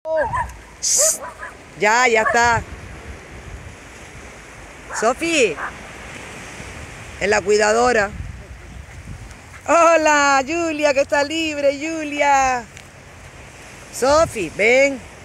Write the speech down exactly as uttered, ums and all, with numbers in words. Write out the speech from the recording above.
Ya, ya está. Sofi, es la cuidadora. Hola, Julia, que está libre, Julia. Sofi, ven.